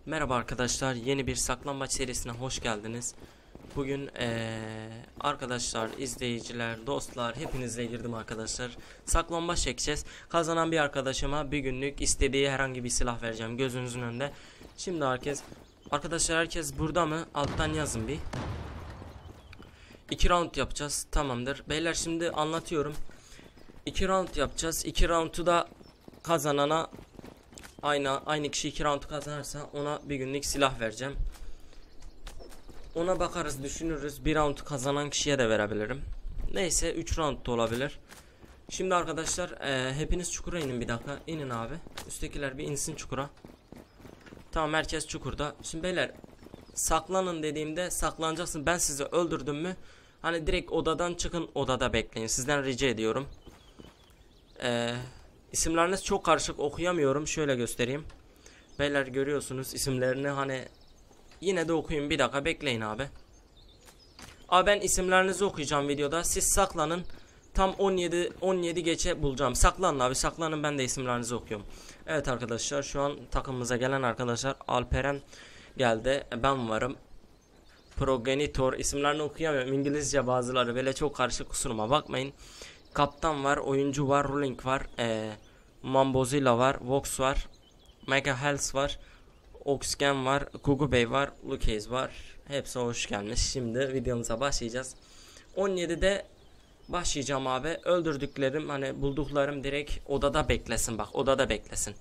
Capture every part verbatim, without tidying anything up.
Merhaba arkadaşlar, yeni bir saklambaç serisine hoş geldiniz. Bugün ee, arkadaşlar, izleyiciler, dostlar hepinizle girdim arkadaşlar. Saklambaç çekeceğiz. Kazanan bir arkadaşıma bir günlük istediği herhangi bir silah vereceğim gözünüzün önünde. Şimdi herkes, arkadaşlar herkes burada mı? Alttan yazın bir. İki round yapacağız, tamamdır. Beyler şimdi anlatıyorum. İki round yapacağız. İki roundu da kazanana, Aynı, aynı kişi iki round kazanırsa ona bir günlük silah vereceğim. Ona bakarız, düşünürüz. Bir round kazanan kişiye de verebilirim. Neyse, üç round da olabilir. Şimdi arkadaşlar e, hepiniz çukura inin bir dakika. İnin abi. Üsttekiler bir insin çukura. Tamam, herkes çukurda. Şimdi beyler, saklanın dediğimde saklanacaksın. Ben sizi öldürdüm mü, hani direkt odadan çıkın, odada bekleyin. Sizden rica ediyorum. Eee İsimleriniz çok karışık, okuyamıyorum. Şöyle göstereyim. Beyler görüyorsunuz isimlerini, hani yine de okuyun, bir dakika bekleyin abi. Abi ben isimlerinizi okuyacağım videoda. Siz saklanın. Tam on yedi on yedi geçe bulacağım. Saklanın abi, saklanın, ben de isimlerinizi okuyorum. Evet arkadaşlar, şu an takımımıza gelen arkadaşlar: Alperen geldi. Ben varım. Progenitor, isimlerini okuyamıyorum. İngilizce bazıları böyle çok karışık, kusuruma bakmayın. Kaptan var, oyuncu var, Ruling var, ee, Mambozilla var, Vox var, Mega Health var, Oxgen var, Gugu Bey var, Lucas var. Hepsi hoş gelmiş. Şimdi videomuza başlayacağız. on yedide başlayacağım abi. Öldürdüklerim, hani bulduklarım direkt odada beklesin, bak odada beklesin.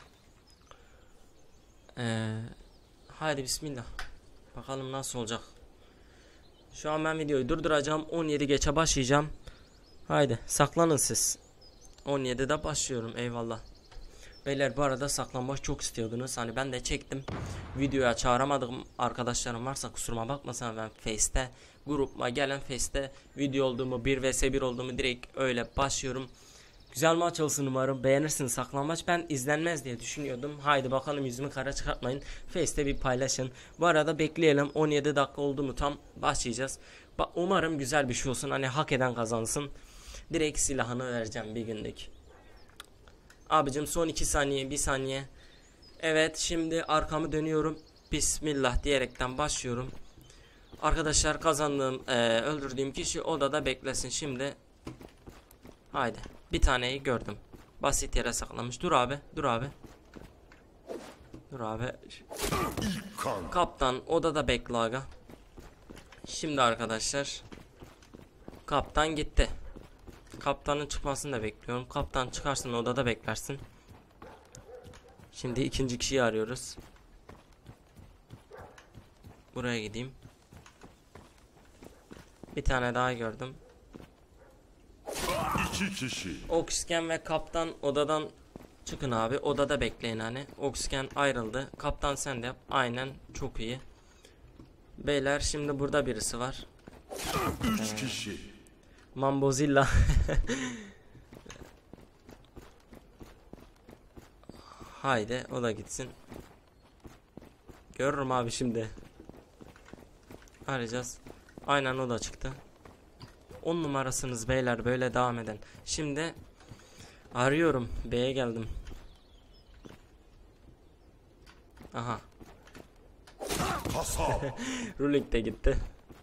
Ee, haydi bismillah. Bakalım nasıl olacak. Şu an ben videoyu durduracağım. on yedi geçe başlayacağım. Haydi saklanın siz. on yedide başlıyorum, eyvallah. Beyler bu arada saklambaç çok istiyordunuz. Hani ben de çektim. Videoya çağıramadım, arkadaşlarım varsa kusuruma bakmasın. Ben Face'te, grupma gelen Face'te video olduğumu, bir vs bir olduğumu direkt öyle başlıyorum. Güzel maç olsun umarım. Beğenirsiniz saklambaç. Ben izlenmez diye düşünüyordum. Haydi bakalım, yüzümü kara çıkartmayın. Face'te bir paylaşın. Bu arada bekleyelim. on yedi dakika oldu mu tam başlayacağız. Ba umarım güzel bir şey olsun. Hani hak eden kazansın. Direkt silahını vereceğim bir günlük. Abicim son iki saniye, bir saniye. Evet, şimdi arkamı dönüyorum. Bismillah diyerekten başlıyorum. Arkadaşlar kazandığım, e, öldürdüğüm kişi odada beklesin şimdi. Haydi. Bir taneyi gördüm. Basit yere saklamış. Dur abi, dur abi. Dur abi. Kaptan odada bekle aga. Şimdi arkadaşlar, kaptan gitti. Kaptanın çıkmasını da bekliyorum. Kaptan çıkarsın, odada beklersin. Şimdi ikinci kişiyi arıyoruz. Buraya gideyim. Bir tane daha gördüm. İki kişi. Oxgen ve kaptan odadan çıkın abi. Odada bekleyin hani. Oxgen ayrıldı. Kaptan sen de yap. Aynen, çok iyi. Beyler şimdi burada birisi var. Üç ee, kişi. Mambozilla. Haydi o da gitsin. Görürüm abi şimdi. Arayacağız. Aynen, o da çıktı. on numarasınız beyler, böyle devam eden. Şimdi arıyorum. B'ye geldim. Aha. Ruling de gitti.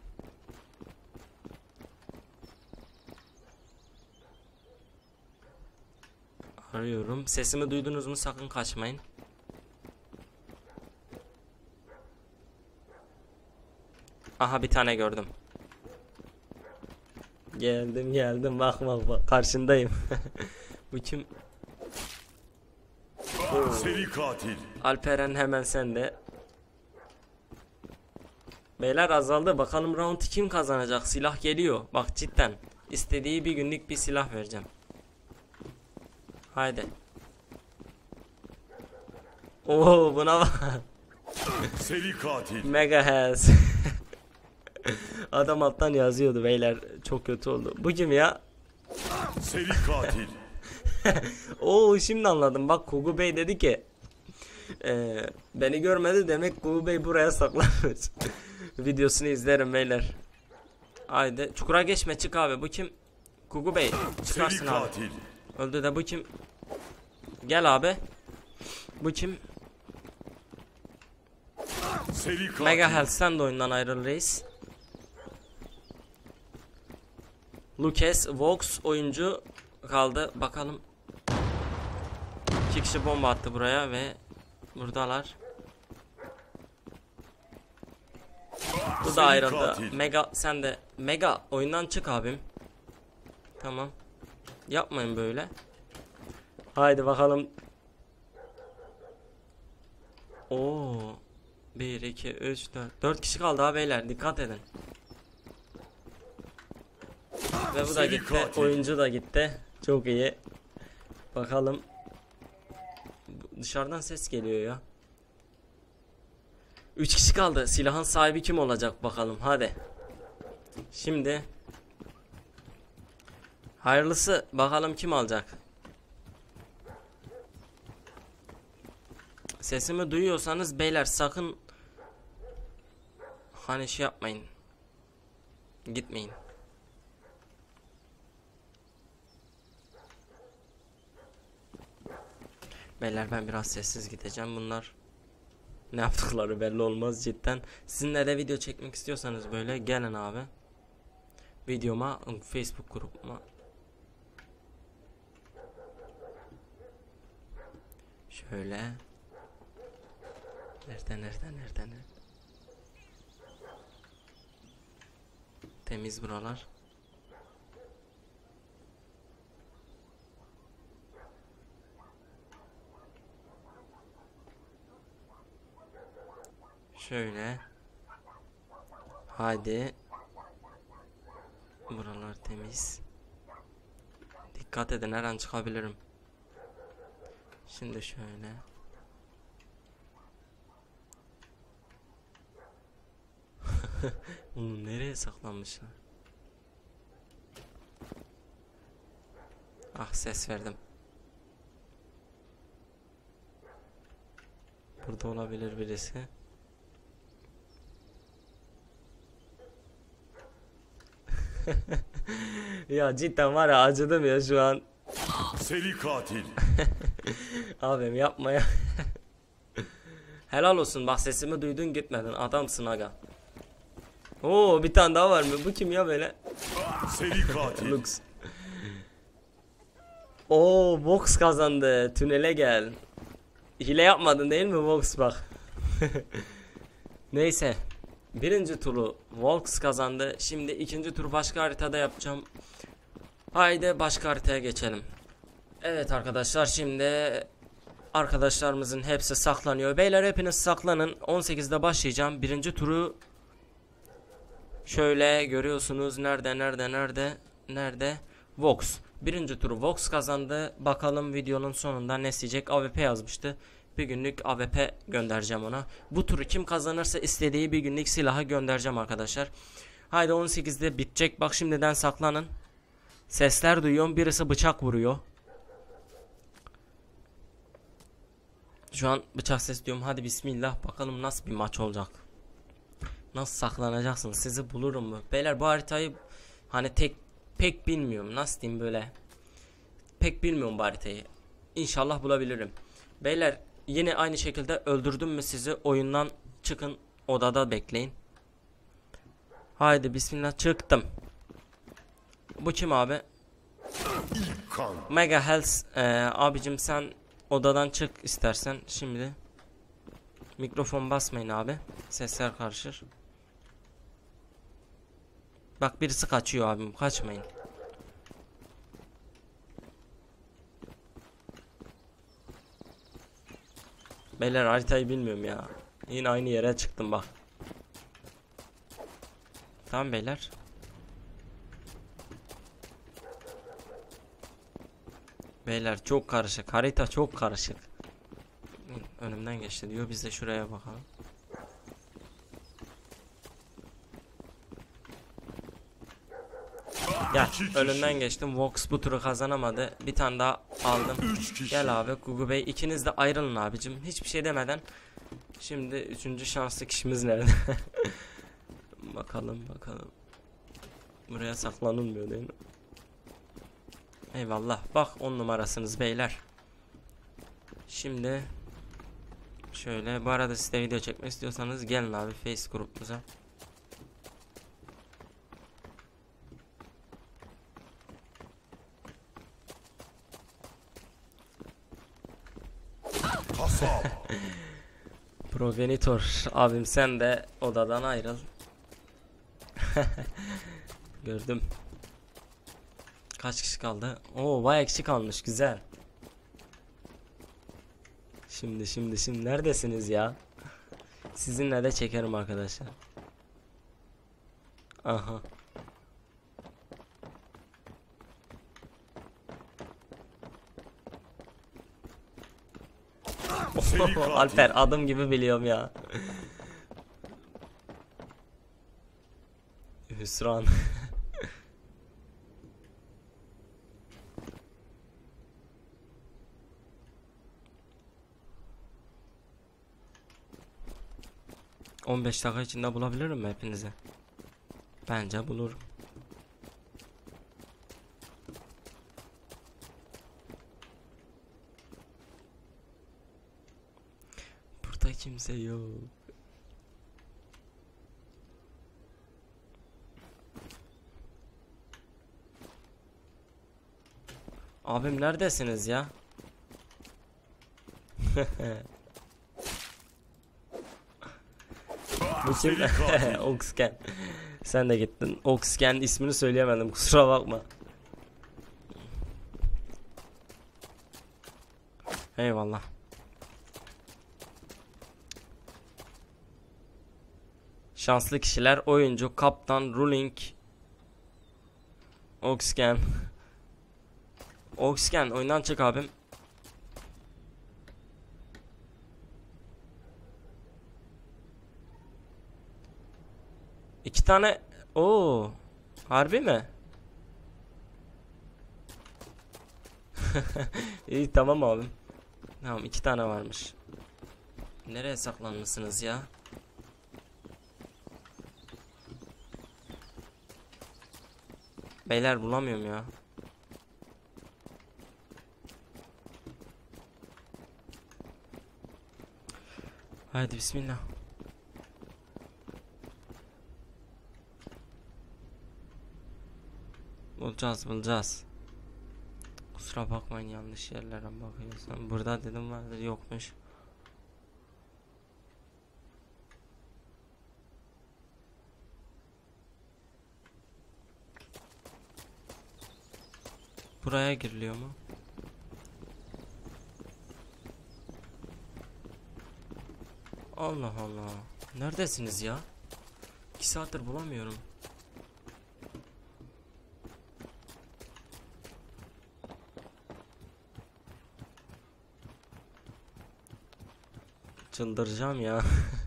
Arıyorum. Sesimi duydunuz mu? Sakın kaçmayın. Aha, bir tane gördüm. Geldim geldim, bak bak bak, karşındayım. Bu kim? Seri katil. Alperen, hemen sen de. Beyler azaldı, bakalım round kim kazanacak? Silah geliyor bak, cidden istediği bir günlük bir silah vereceğim. Haydi. Oo, buna bak. Seri katil. Mega has. Adam alttan yazıyordu beyler, çok kötü oldu. Bu kim ya? Seri katil. Oo, şimdi anladım. Bak, Gugu Bey dedi ki e, beni görmedi, demek Gugu Bey buraya saklanmış. Videosunu izlerim beyler. Haydi çukura geçme, çık abi. Bu kim? Gugu Bey çıkarsın Seri abi. katil. Öldü de bu kim? Gel abi. Bu kim? Seri katil. Mega Health sen de oyundan ayrıl reis. Lucas, Vox oyuncu kaldı. Bakalım. İki kişi bomba attı buraya ve buradalar. Bu da ayrıldı. katil. Mega sen de Mega oyundan çık abim. Tamam. Yapmayın böyle. Haydi bakalım. Oo. bir iki üç dört. dört kişi kaldı ha beyler. Dikkat edin. Ve bu da Seri gitti. katil. Oyuncu da gitti. Çok iyi. Bakalım. Dışarıdan ses geliyor ya. üç kişi kaldı. Silahın sahibi kim olacak bakalım. Hadi. Şimdi hayırlısı bakalım kim alacak. Sesimi duyuyorsanız beyler sakın hani şey yapmayın. Gitmeyin. Beyler ben biraz sessiz gideceğim. Bunlar ne yaptıkları belli olmaz cidden. Sizinle de video çekmek istiyorsanız böyle gelin abi. Videoma, Facebook grubuma. Şöyle. Nerede nerede nerede nerede? Temiz buralar. Şöyle. Hadi. Buralar temiz. Dikkat edin her an çıkabilirim. Şimdi şöyle. Oğlum nereye saklanmışlar? Ah ses verdim. Burada olabilir birisi. Ya cidden var ya acıdım ya şu an. Seri katil. Abim yapma ya. Helal olsun bak sesimi duydun gitmedin adamsın aga. Oo bir tane daha var mı? Bu kim ya böyle? Seri katil. Lux. Oo Vox kazandı. Tünele gel. Hile yapmadın değil mi Vox bak. Neyse. Birinci turu Vox kazandı. Şimdi ikinci turu başka haritada yapacağım. Haydi başka haritaya geçelim. Evet arkadaşlar şimdi arkadaşlarımızın hepsi saklanıyor. Beyler hepiniz saklanın. on sekizde başlayacağım. Birinci turu şöyle görüyorsunuz. Nerede nerede nerede nerede? Vox. Birinci turu Vox kazandı. Bakalım videonun sonunda ne isteyecek? A W P yazmıştı. Bir günlük A W P göndereceğim ona. Bu turu kim kazanırsa istediği bir günlük silahı göndereceğim arkadaşlar. Haydi on sekizde bitecek. Bak şimdiden saklanın. Sesler duyuyorum. Birisi bıçak vuruyor. Şu an bıçak ses diyorum. Hadi bismillah. Bakalım nasıl bir maç olacak. Nasıl saklanacaksınız? Sizi bulurum mu? Beyler bu haritayı hani tek pek bilmiyorum. Nasıl diyeyim böyle. Pek bilmiyorum bu haritayı. İnşallah bulabilirim. Beyler yine aynı şekilde öldürdüm mü sizi oyundan çıkın odada bekleyin. Haydi bismillah çıktım. Bu kim abi? Kan. Mega Health ee, abicim sen odadan çık istersen şimdi. Mikrofon basmayın abi. Sesler karışır. Bak birisi kaçıyor abim kaçmayın. Beyler haritayı bilmiyorum ya. Yine aynı yere çıktım bak. Tamam beyler. Beyler çok karışık. Harita çok karışık. Önümden geçti diyor. Biz de şuraya bakalım. Gel. Önünden geçtim. Vox bu turu kazanamadı. Bir tane daha aldım. Üç kişi. Gel abi Gugu Bey. İkiniz de ayrılın abicim. Hiçbir şey demeden. Şimdi üçüncü şanslı kişimiz nerede? Bakalım bakalım. Buraya saklanılmıyor değil mi? Eyvallah. Bak on numarasınız beyler. Şimdi Şöyle, bu arada siz de video çekmek istiyorsanız gelin abi Face grubumuza. Kasap. Progenitor abim, sen de odadan ayrıl. Gördüm. Kaç kişi kaldı? Oo, bayağı kişi kalmış, güzel. Şimdi şimdi şimdi neredesiniz ya? Sizinle de çekerim arkadaşlar. Aha. Seri katil. Alper, adım gibi biliyorum ya. Hüsran. on beş dakika içinde bulabilirim mi hepinizi? Bence bulurum. Burada kimse yok. Abim neredesiniz ya? Bu kim? Seri katil. Oxgen. Sen de gittin. Oxgen ismini söyleyemedim, kusura bakma. Eyvallah. Şanslı kişiler: oyuncu, kaptan, ruling, Oxgen. Oxgen oyundan çık abim. İki tane. Oo, harbi mi? İyi, tamam abim. Tamam, iki tane varmış. Nereye saklanmışsınız ya? Beyler, bulamıyorum ya. Haydi bismillah. Bulacağız bulacağız. Kusura bakmayın, yanlış yerlere bakıyorsam. Burada dedim vardı, yokmuş. Buraya giriliyor mu? Allah Allah. Neredesiniz ya? İki saattir bulamıyorum. Çıldıracağım ya.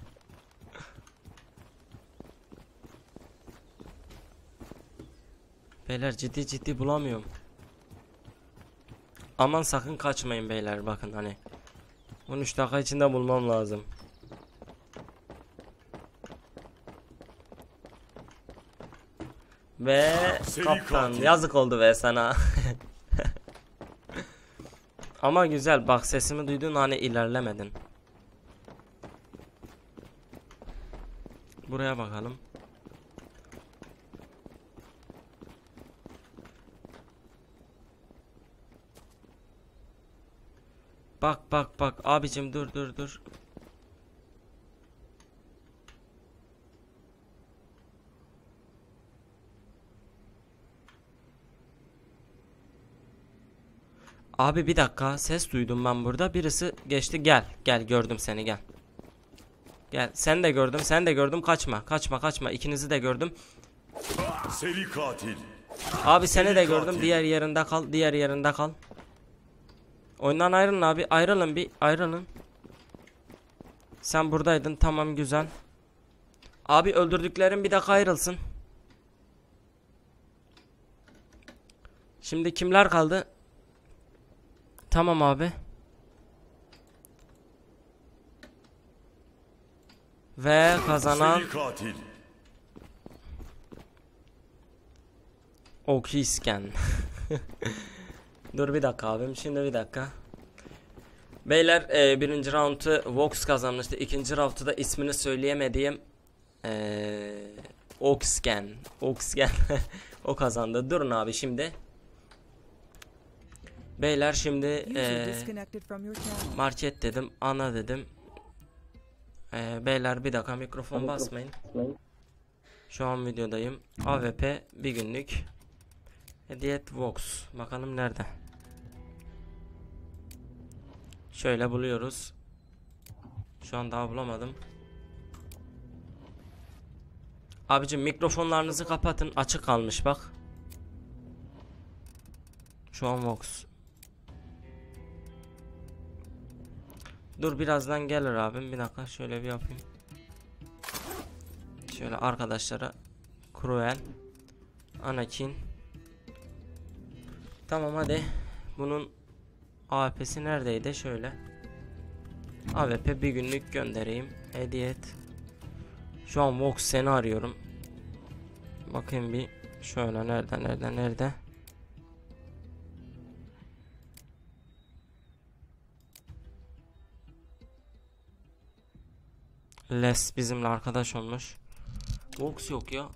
Beyler, ciddi ciddi bulamıyorum. Aman sakın kaçmayın beyler, bakın hani. on üç dakika içinde bulmam lazım. Ve Seri kaptan, katil. yazık oldu be sana. Ama güzel, bak sesimi duydun, hani ilerlemedin. Buraya bakalım. Bak bak bak abicim, dur dur dur. Abi bir dakika, ses duydum ben burada, birisi geçti, gel gel, gördüm seni, gel. Gel, sen de gördüm, sen de gördüm, kaçma kaçma kaçma, ikinizi de gördüm. Seri katil. Abi seni de Seri gördüm, katil. diğer yerinde kal, diğer yerinde kal. Oyundan ayrılın abi, ayrılın, bir ayrılın. Sen buradaydın, tamam, güzel. Abi öldürdüklerim bir dakika ayrılsın. Şimdi kimler kaldı? Tamam abi. Ve kazanan Seri katil. Okisken. Dur bir dakika abim, şimdi bir dakika. Beyler e, birinci roundu Vox kazanmıştı. İkinci roundu da ismini söyleyemediğim e, Oxgen. Oxgen o kazandı. Durun abi şimdi. Beyler şimdi e, market dedim, ana dedim. E, beyler bir dakika mikrofon basmayın. Şu an videodayım. A V P bir günlük. Hediyet Vox. Bakalım nerede? Şöyle buluyoruz. Şu an daha bulamadım. Abicim mikrofonlarınızı kapatın. Açık kalmış bak. Şu an Vox. Dur birazdan gelir abim. Bir dakika şöyle bir yapayım. Şöyle arkadaşlara Cruel, Anakin. Tamam hadi. Bunun A W P'si neredeydi? Şöyle. A W P bir günlük göndereyim. Hediye et. Şu an Vox seni arıyorum. Bakayım bir. Şöyle nerede nerede nerede? Les bizimle arkadaş olmuş. Vox yok ya.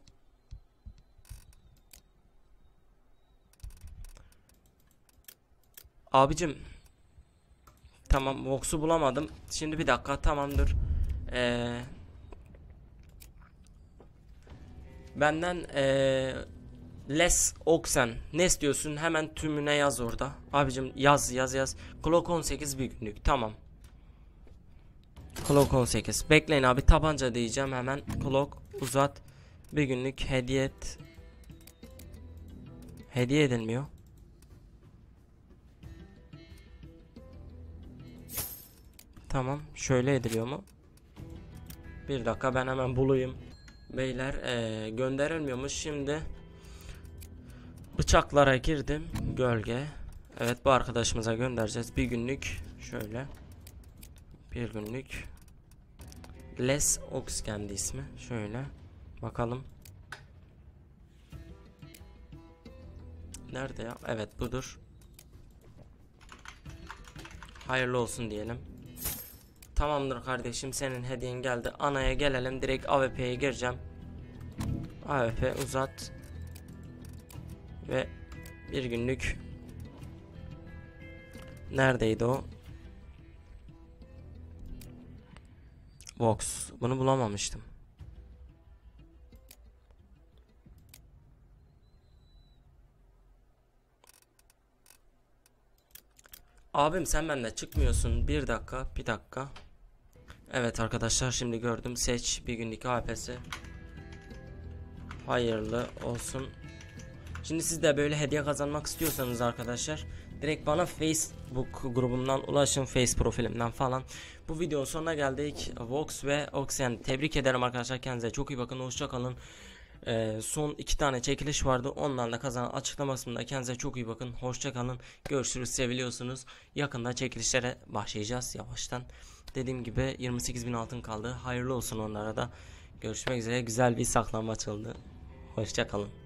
Abicim. Tamam Vox'u bulamadım. Şimdi bir dakika tamamdır. Ee, benden ee, Les Oxen ne istiyorsun? Hemen tümüne yaz orada. Abicim yaz yaz yaz. Clock on sekiz bir günlük. Tamam. Clock on sekiz. Bekleyin abi tabanca diyeceğim hemen. Clock uzat. Bir günlük hediye et. Hediye edilmiyor. Tamam. Şöyle ediliyor mu? Bir dakika ben hemen bulayım. Beyler ee, gönderilmiyormuş. Şimdi bıçaklara girdim. Gölge. Evet bu arkadaşımıza göndereceğiz. Bir günlük. Şöyle. Bir günlük. Les Oxgendi ismi. Şöyle. Bakalım. Nerede ya? Evet budur. Hayırlı olsun diyelim. Tamamdır kardeşim senin hediyen geldi. Anaya gelelim. Direkt A W P'ye gireceğim. A W P uzat. Ve bir günlük. Neredeydi o? Vox. Bunu bulamamıştım. Abim sen bende çıkmıyorsun. Bir dakika, bir dakika. Evet arkadaşlar şimdi gördüm. Seç bir günlük A W P'si. Hayırlı olsun. Şimdi siz de böyle hediye kazanmak istiyorsanız arkadaşlar direkt bana Facebook grubumdan ulaşın, Face profilimden falan. Bu videonun sonuna geldik. Vox ve Oxen tebrik ederim arkadaşlar. Kendinize çok iyi bakın. Hoşça kalın. Ee, son iki tane çekiliş vardı. Onlarla kazanan açıklamasında kendinize çok iyi bakın. Hoşça kalın. Görüşürüz. Seviliyorsunuz. Yakında çekilişlere başlayacağız yavaştan. Dediğim gibi yirmi sekiz bin altın kaldı. Hayırlı olsun onlara da. Görüşmek üzere. Güzel bir saklanmaç oldu. Hoşça kalın.